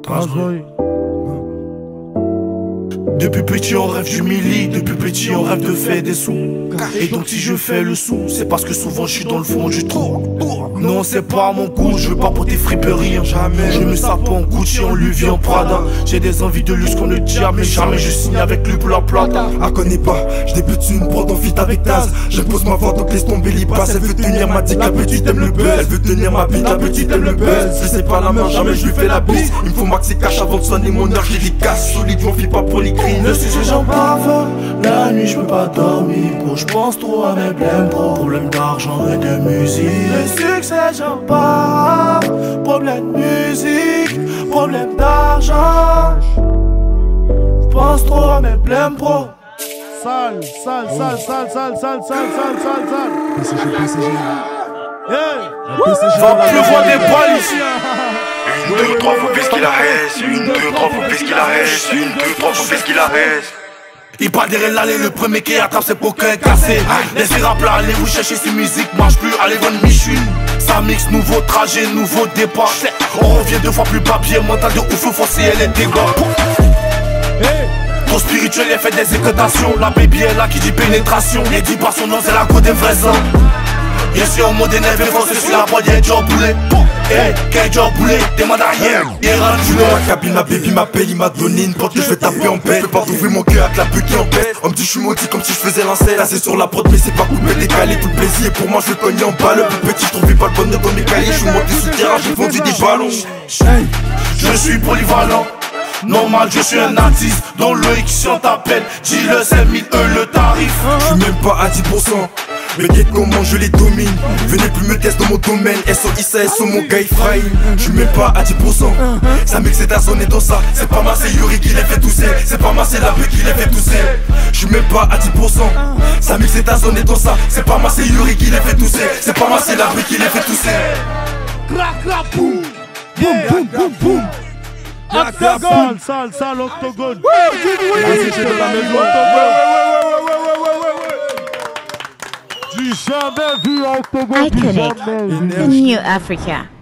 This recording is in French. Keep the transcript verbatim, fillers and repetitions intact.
Transbruy. Depuis petit on rêve d'humilier, depuis petit on rêve de faire des sous. Et donc si je fais le sou, c'est parce que souvent je suis dans le fond du trou. Non c'est pas mon goût, je veux pas porter friperie, jamais. Je me sape en Gucci, en Louis en Prada. J'ai des envies de luxe qu'on ne dit mais jamais je signe avec lui pour la plata. Ah connais pas, je débute une prod en fit avec Taz. J'impose ma voix donc laisse tomber les passes. Elle veut tenir ma dick, la petite aime le buzz. Elle veut tenir ma bite, la petite aime le buzz. Si c'est pas la main, jamais je lui fais la bise. Il me faut maxi cash avant de sonner mon heure, j'ai des casses solides, j'en fis pas pour les cris. Le sujet j'en bave, la nuit je peux pas dormir. Pour je pense trop à mes blèmes pro. Problème d'argent et de musique. Le succès j'en bave, problème de musique, problème d'argent. Je pense trop à mes blèmes pro. Sale, sale, sale, sale, sale, sale, sale, sale, sale, sale. P C G, P C G. Hey! Va pleuvoir des balles ici. Une, deux, trois, faut plus qu'il arrête. Une, deux, trois, faut plus qu'il arrête. Une, deux, trois, faut plus qu'il arrête. Il part derrière l'allée, le premier qui attrape ses poquins cassés. Laissez rappeler, allez vous chercher si musique marche plus, allez vendre Michune. Ça mixe, nouveau trajet, nouveau départ. On revient deux fois plus papier, mental de ouf, forcé elle est dégâts. Trop spirituel, elle fait des écotations. La baby est là qui dit pénétration. Et dit pas son nom, c'est la code des vrais hommes. Bien sûr, en mode énervé, forcé sur la boîte, y'a Joe Boulet. Hey, qu'est Joe Boulet, demande à rien. Il rentre du Dans la cabine, ma baby m'appelle, il m'a donné une porte que je vais taper en paix. Je peux pas trouver mon cœur avec la pute qui en pèse. On me dit je suis maudit comme si je faisais l'inceste. Là c'est sur la prod mais c'est pas coupé, décalé. Tout le plaisir pour moi je le cogne en balle. Le plus petit je trouvais pas le bonheur dans mes cahiers. Je suis monté sous terrain, j'ai vendu des ballons. Hey, je suis polyvalent. Normal, je suis un artiste dont le X on t'appelle. Dis-le, c'est mille euros le tarif. Je suis même pas à dix pour cent. Mais dites comment je les domine. Venez plus me tester dans mon domaine. S O I S A S O mon gars il fraille. Je suis même pas à dix pour cent. Ça mixe c'est ta zone et dans ça. C'est pas moi c'est Yuri qui les fait tousser. C'est pas moi c'est la pute qui les fait tousser. Je suis même pas à dix pour cent. Ça mixe c'est ta zone et dans ça. C'est pas moi c'est Yuri qui les fait tousser. C'est pas moi c'est la pute qui les fait tousser. Crac, crac, boum! Boum, boum, boum, boum! Octogone! Sale, sale, octogone! Vas-y, j'ai de la maison, octogone! J'ai jamais vu un octogone! Iconic, the new Africa.